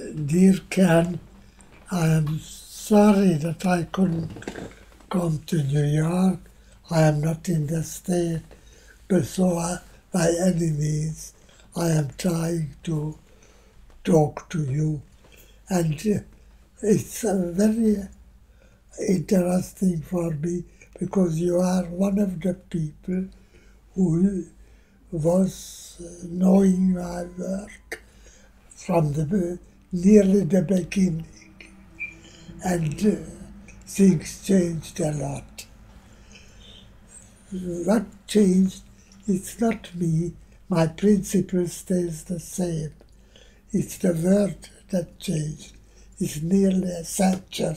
Dear Ken, I am sorry that I couldn't come to New York. I am not in the state, but by any means, I am trying to talk to you. And it's very interesting for me because you are one of the people who was knowing my work from nearly the beginning, and things changed a lot. What changed? It's not me. My principle stays the same. It's the word that changed. It's nearly a century.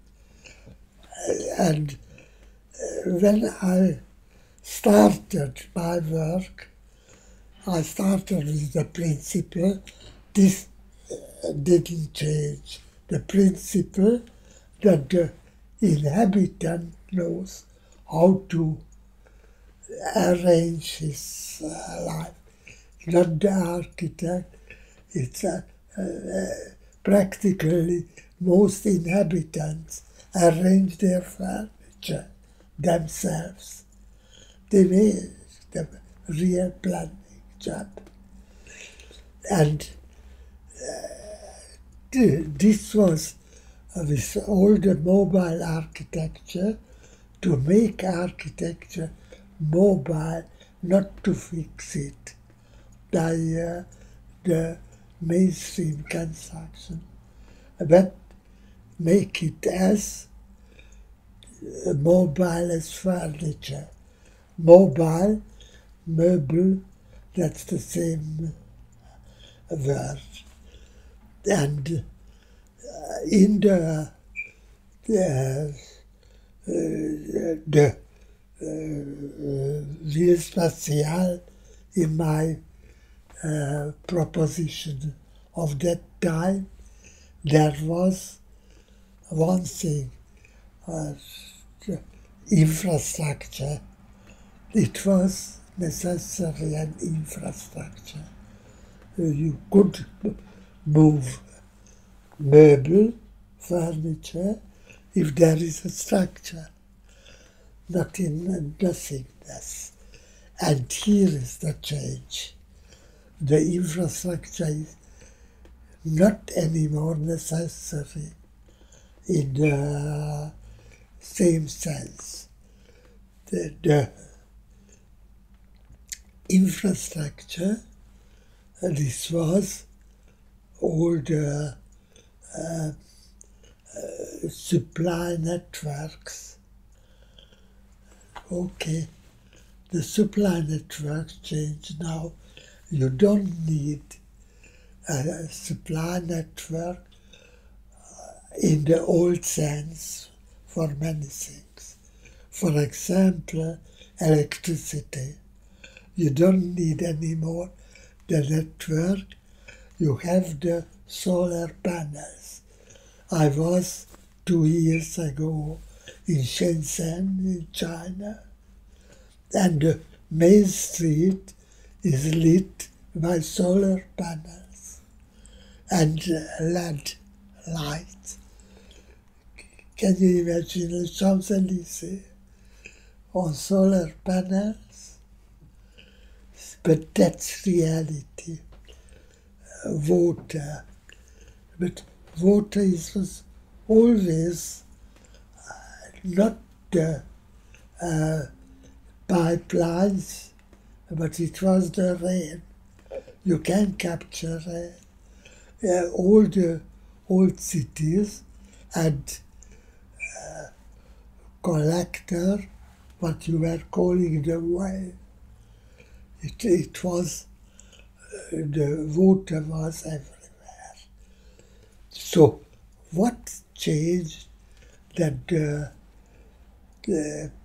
And when I started my work, I started with the principle. This didn't change. The principle that the inhabitant knows how to arrange his life. Not the architect. It's practically most inhabitants arrange their furniture themselves. They made the real planning job. And this was with all the mobile architecture, to make architecture mobile, not to fix it by the mainstream construction, but make it as mobile as furniture. Mobile, meuble, that's the same word. And in the Ville spatiale, in my proposition of that time, there was one thing, infrastructure. It was necessary an infrastructure. You could move meuble, furniture, if there is a structure, not in nothingness. And here is the change. The infrastructure is not anymore necessary in the same sense. The infrastructure, this was all the supply networks. Okay, the supply networks change now. You don't need a supply network in the old sense for many things. For example, electricity. You don't need anymore the network. You have the solar panels. I was 2 years ago in Shenzhen, in China, and the main street is lit by solar panels and LED lights. Can you imagine the Champs-Élysées on solar panels? But that's reality. Water. But water was always not the pipelines, but it was the rain. You can capture rain. All the old cities had collector, what you were calling the well. It was, the water was everywhere. So what changed? That the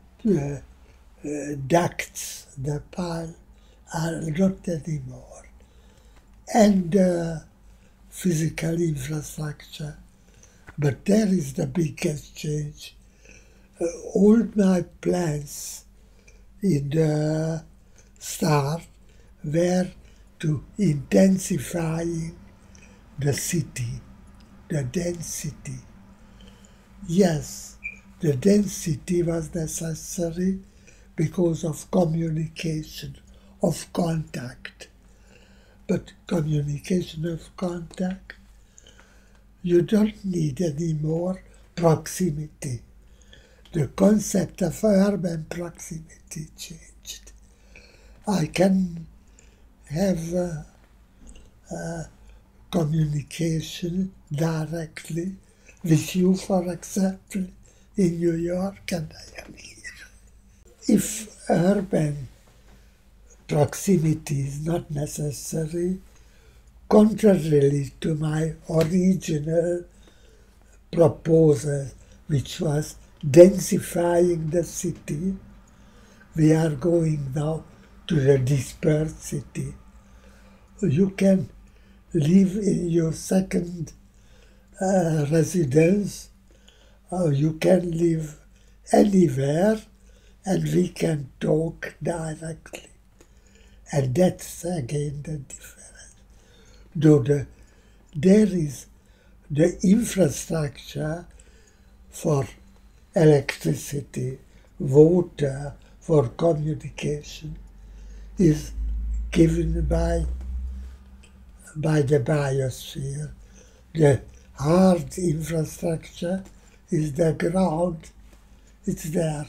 ducts, the pile, are not anymore. And physical infrastructure. But there is the biggest change. All my plans in the start were to intensifying the city, the density. Yes, the density was necessary because of communication, of contact. But communication of contact, you don't need any more proximity. The concept of urban proximity changed. I can have communication directly with you, for example, in New York, and I am here. If urban proximity is not necessary, contrarily to my original proposal, which was densifying the city, we are going now to the dispersed city. You can live in your second residence, or you can live anywhere, and we can talk directly. And that's again the difference. Though there is the infrastructure for electricity, water, for communication is given by the biosphere. The hard infrastructure is the ground. It's there.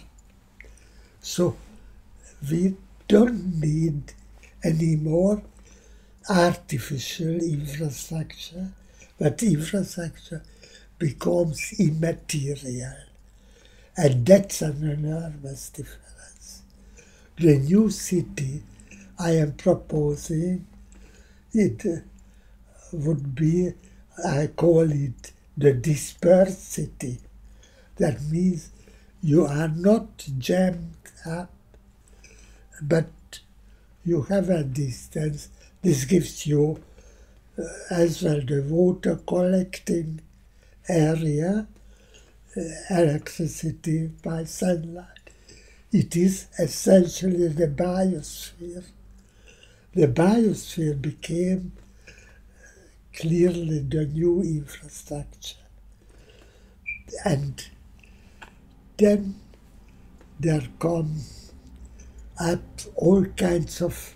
So we don't need any more artificial infrastructure, but infrastructure becomes immaterial. And that's an enormous difference. The new city I am proposing, it would be, I call it the dispersed city. That means you are not jammed up, but you have a distance. This gives you as well the water collecting area, electricity by sunlight. It is essentially the biosphere. The biosphere became clearly the new infrastructure. And then there come up all kinds of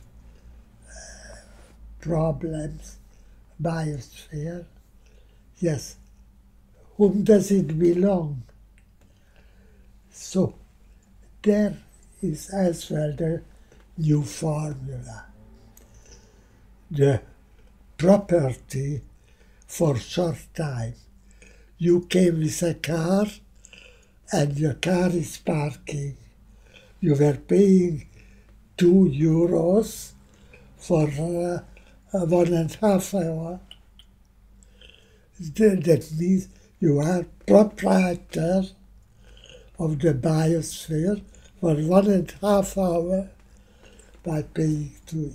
problems. Biosphere, yes, whom does it belong? So there is as well the new formula. The property for short time. You came with a car and your car is parking. You were paying €2 for 1.5 hours. That means you are proprietor of the biosphere for 1.5 hours by paying €2.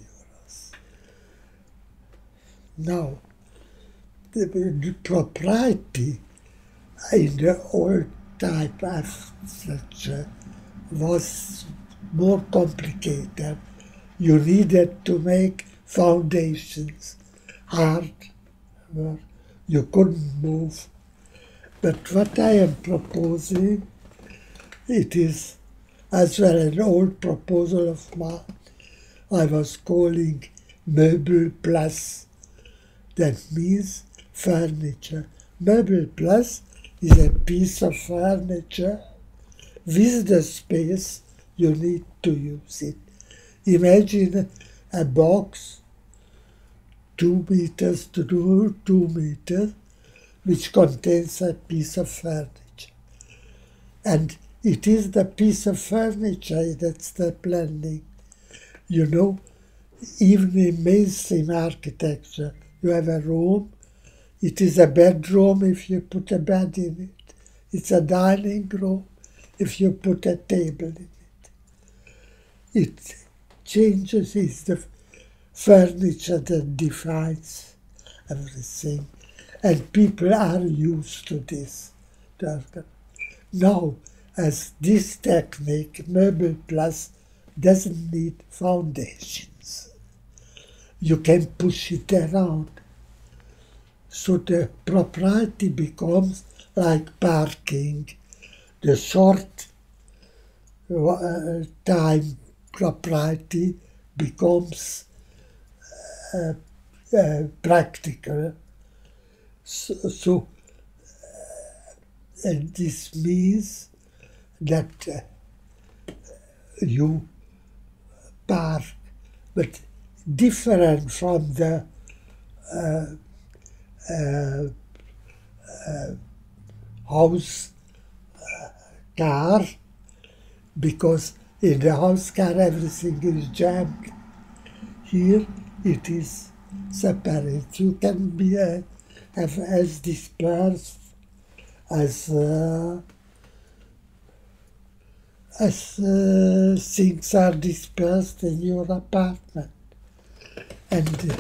Now, the propriety in the old type of structure was more complicated. You needed to make foundations, hard work. You couldn't move. But what I am proposing, it is as well an old proposal of mine. I was calling Meuble Plus. That means furniture. Meuble Plus is a piece of furniture with the space you need to use it. Imagine a box 2 meters to 2 meters, which contains a piece of furniture. And it is the piece of furniture that's the blending. You know, even in mainstream architecture, you have a room. It is a bedroom if you put a bed in it. It's a dining room if you put a table in it. It changes, it's the furniture that defines everything. And people are used to this. Now, as this technique, Meuble Plus, doesn't need foundations. You can push it around. So the propriety becomes like parking. The short time propriety becomes practical. So this means that you park, but different from the house car, because in the house car everything is jammed. Here it is separate. You can be have as dispersed as things are dispersed in your apartment, and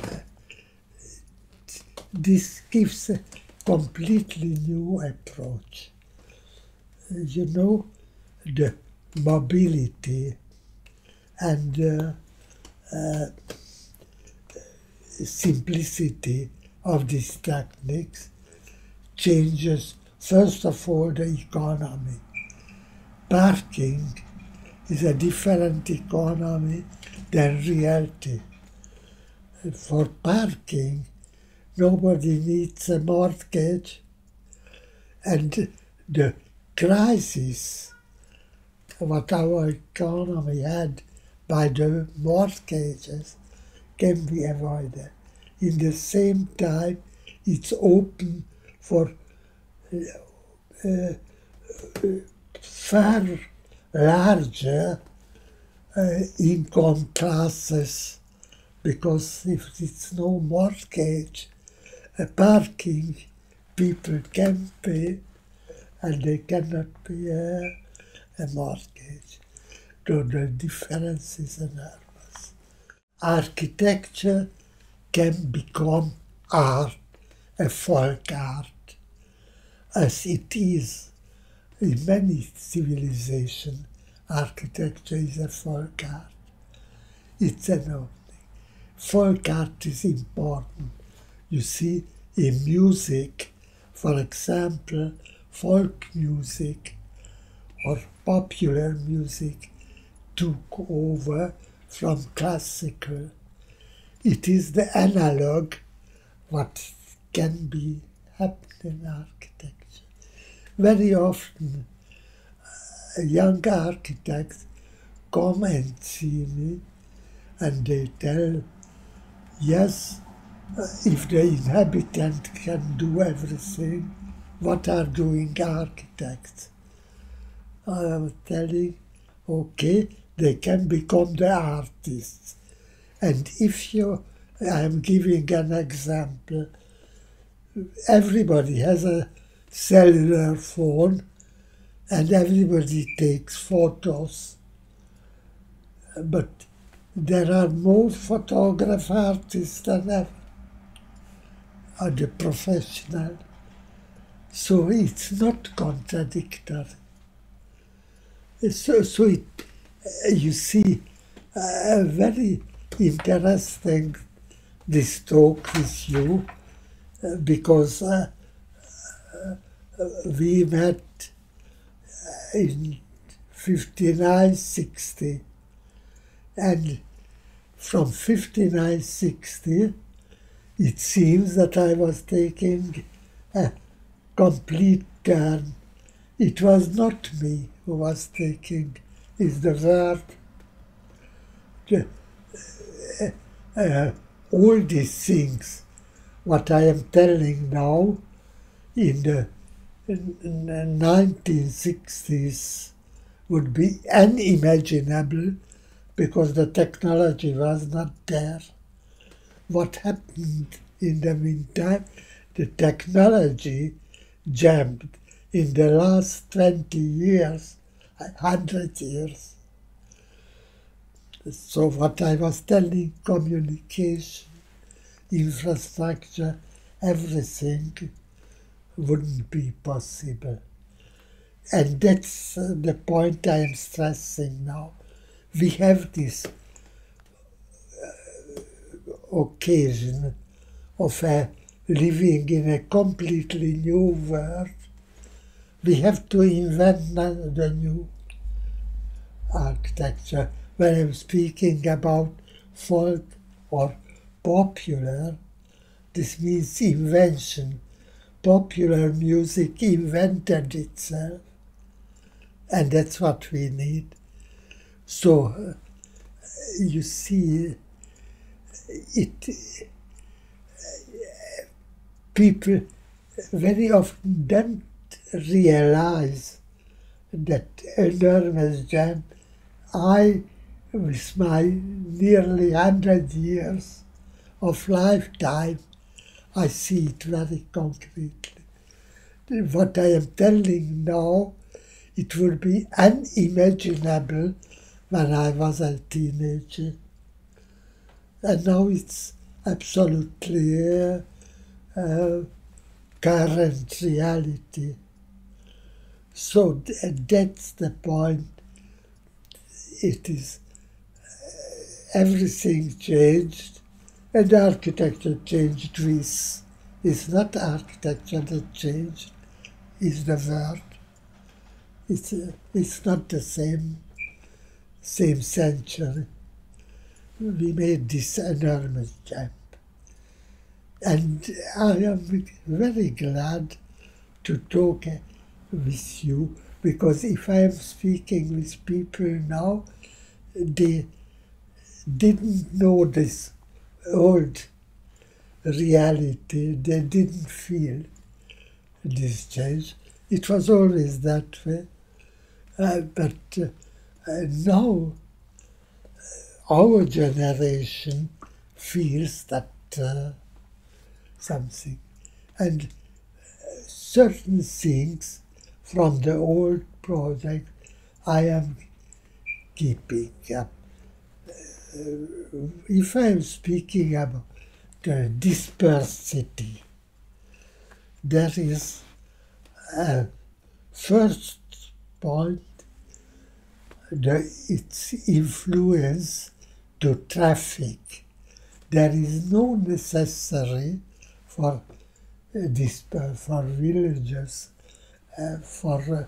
this gives a completely new approach. You know, the mobility and simplicity of these techniques changes, first of all, the economy. Parking is a different economy than reality. For parking, nobody needs a mortgage, and the crisis what our economy had by the mortgages can be avoided. In the same time, it's open for far larger income classes, because if it's no mortgage, parking people can pay, and they cannot pay a mortgage. So the difference is enormous. Architecture can become art, a folk art, as it is in many civilizations. Architecture is a folk art. It's an opening. Folk art is important. You see, in music, for example, folk music or popular music took over from classical. It is the analog what can be happening in architecture. Very often, young architects come and see me and they tell, yes, if the inhabitant can do everything, what are doing architects? I am telling, okay, they can become the artists. And if I am giving an example, everybody has a cellular phone and everybody takes photos. But there are more photograph artists than ever, are the professional. So it's not contradictory. So you see, very interesting this talk with you, because we met in 59-60, and from 59-60 it seems that I was taking a complete turn. It was not me who was taking, is the word. All these things, what I am telling now, in the 1960s would be unimaginable because the technology was not there. What happened in the meantime? The technology jumped in the last 20 years, 100 years. So what I was telling, communication, infrastructure, everything wouldn't be possible. And that's the point I am stressing now. We have this occasion of a living in a completely new world. We have to invent the new architecture. When I'm speaking about folk or popular, this means invention. Popular music invented itself, and that's what we need. So, you see, people very often don't realize that enormous jam. I, with my nearly 100 years of lifetime, I see it very concretely. What I am telling now, it would be unimaginable when I was a teenager. And now it's absolutely current reality. So that's the point. It is everything changed, and architecture changed with. It's not architecture that changed, it's the world. It's not the same century. We made this enormous jump. And I am very glad to talk with you, because if I am speaking with people now, they didn't know this old reality, they didn't feel this change. It was always that way. But now our generation feels that something. And certain things from the old project I am keeping up. If I am speaking about the dispersed city, there is a first point, its influence to traffic. There is no necessary for for villages, for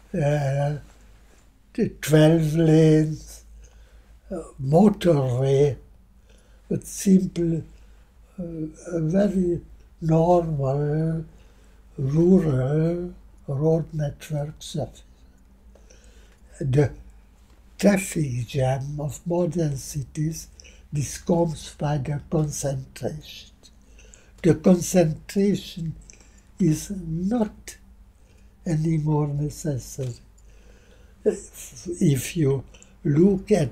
12 lanes, motorway, but simple, very normal rural road networks. The traffic jam of modern cities, this comes by the concentration. The concentration is not anymore necessary. If you look at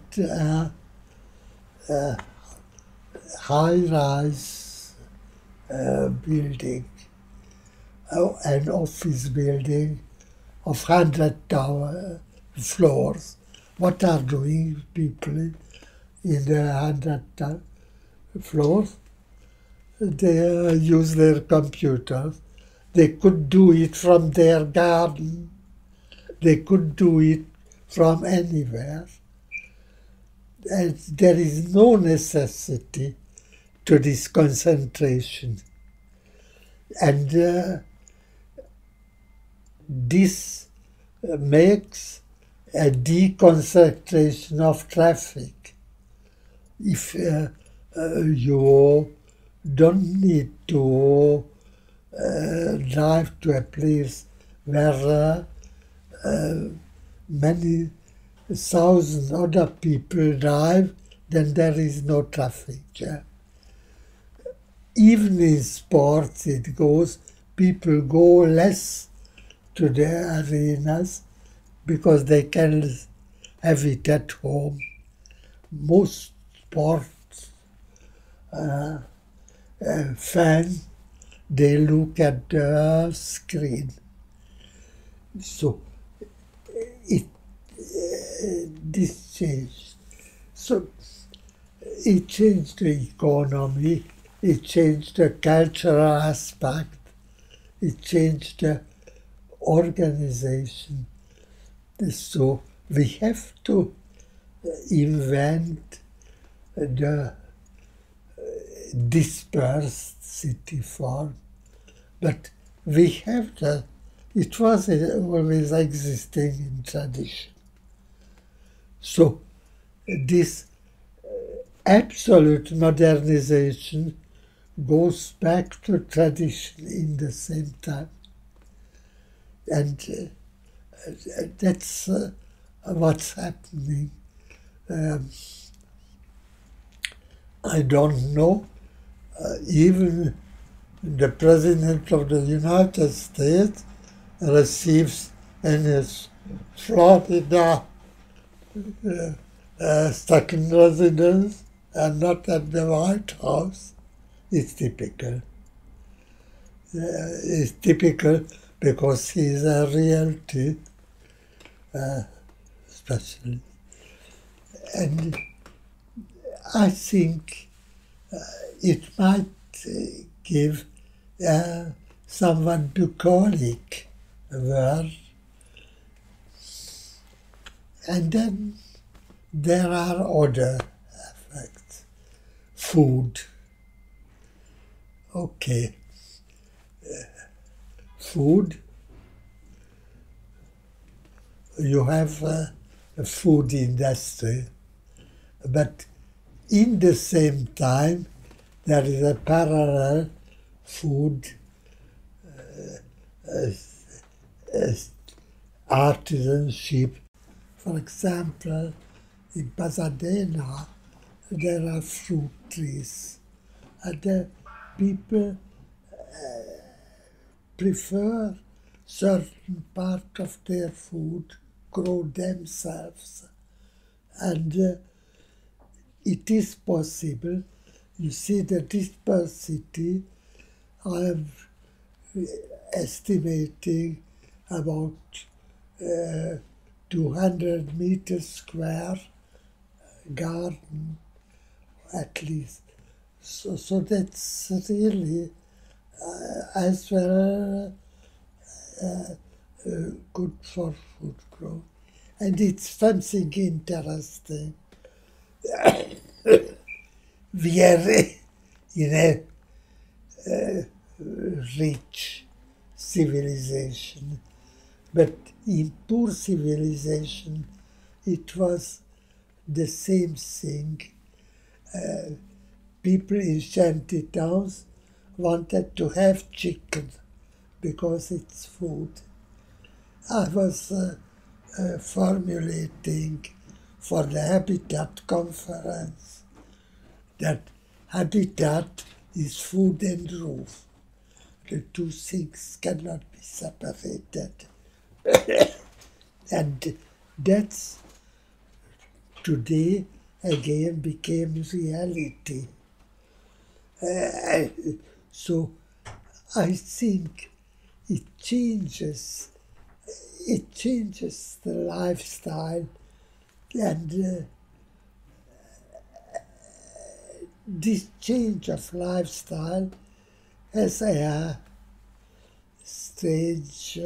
high-rise building, an office building of 100 floors, what are doing people in the 100 floors? They use their computers. They could do it from their garden. They could do it from anywhere. And there is no necessity to this concentration. And this makes a deconcentration of traffic. If you don't need to drive to a place where many thousand other people drive, then there is no traffic. Yeah? Even in sports it goes, people go less to the arenas because they can have it at home. Most sports fans, they look at the screen. So this changed. So it changed the economy, it changed the cultural aspect, it changed the organization. So we have to invent the dispersed city form, but we have it was always existing in tradition. So this absolute modernization goes back to tradition in the same time. And that's what's happening. I don't know, even the President of the United States receives in his Florida second residence and not at the White House. It's typical. It's typical because he's a reality specialist. And I think it might give somewhat bucolic word. And then there are other effects. Food. Okay. Food. You have a food industry, but in the same time there is a parallel food artisanship. For example, in Pasadena there are fruit trees, and the people prefer certain part of their food grow themselves, and it is possible. You see the dispersity. I am estimating about 200 meters square garden at least. So that's really as well good for food growth. And it's something interesting. We are in a rich civilization, but in poor civilization it was the same thing. People in shanty towns wanted to have chicken because it's food. I was formulating for the Habitat Conference that habitat is food and roof. The two things cannot be separated. And that's today again became reality. So I think it changes the lifestyle, and this change of lifestyle has a strange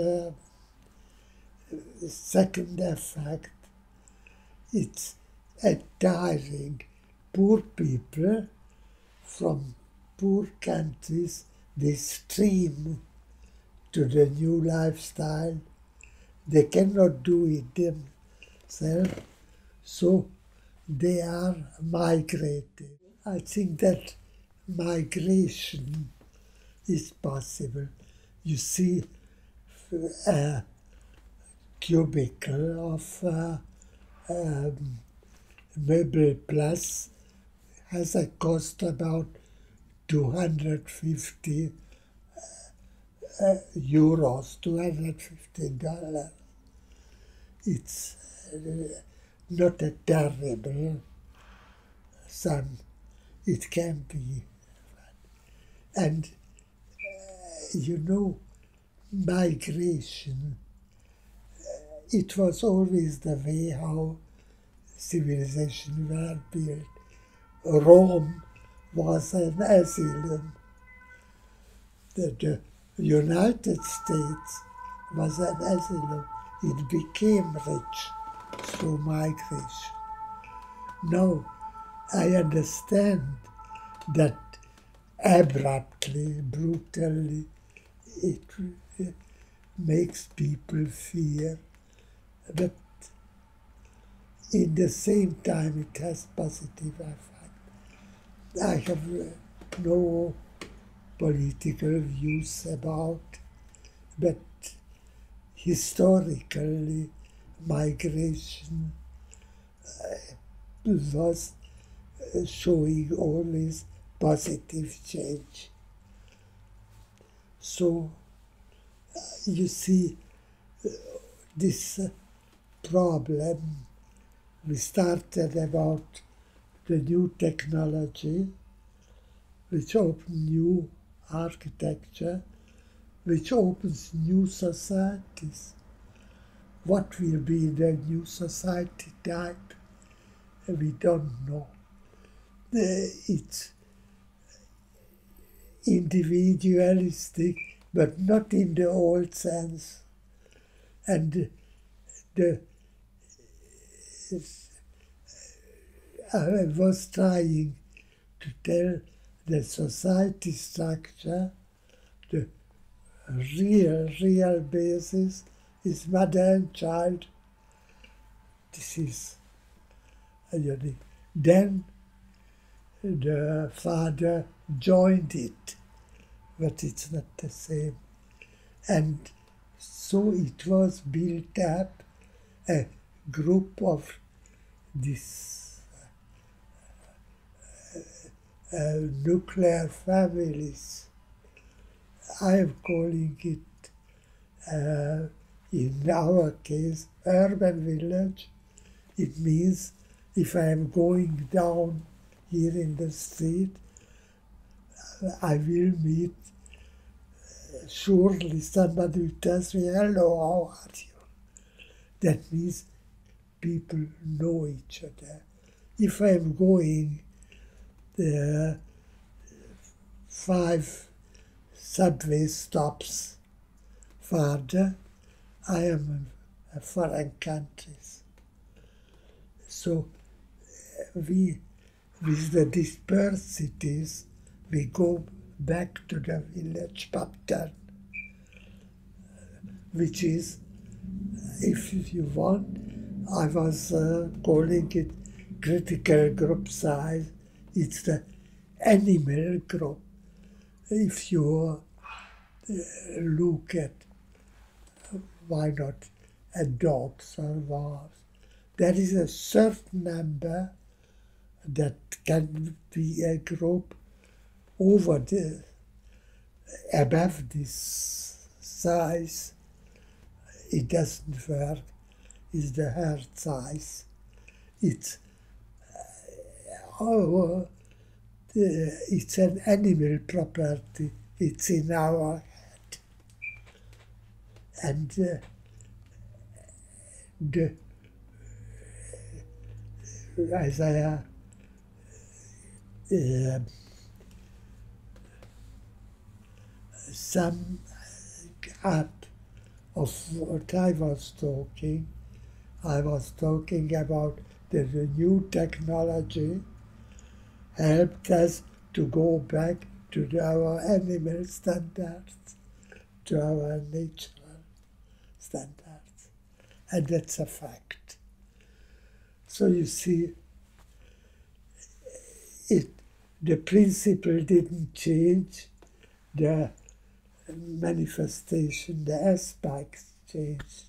second effect. It's attiring poor people from poor countries. They stream to the new lifestyle. They cannot do it themselves, so they are migrating. I think that migration is possible. You see a cubicle of Meuble Plus has a cost about 250 euros, $250. It's not a terrible sum. It can be. And, migration, it was always the way how civilization were built. Rome was an asylum. The United States was an asylum. It became rich through migration. Now, I understand that abruptly, brutally. It makes people fear, but in the same time it has positive effect. I have no political views about, but historically migration was showing always positive change. So you see this problem, we started about the new technology, which opens new architecture, which opens new societies. What will be the new society type? We don't know. It's individualistic, but not in the old sense. And I was trying to tell the society structure, the real basis is mother and child. This is unique. Then the father joined it, but it's not the same. And so it was built up a group of these nuclear families. I am calling it, in our case, urban village. It means if I am going down here in the street, I will meet surely somebody who tells me, hello, how are you? That means people know each other. If I am going 5 subway stops farther, I am in foreign countries. So we, with the dispersed cities, we go back to the village pattern, which is, if you want, I was calling it critical group size. It's the animal group. If you look at, why not, at dogs or wolves, there is a certain number that can be a group over above this size. It doesn't work. It's the herd size. It's it's an animal property. It's in our head. And as I sum up of what I was talking about the new technology helped us to go back to our animal standards, to our natural standards. And that's a fact. So you see, the principle didn't change, the manifestation, the aspects changed.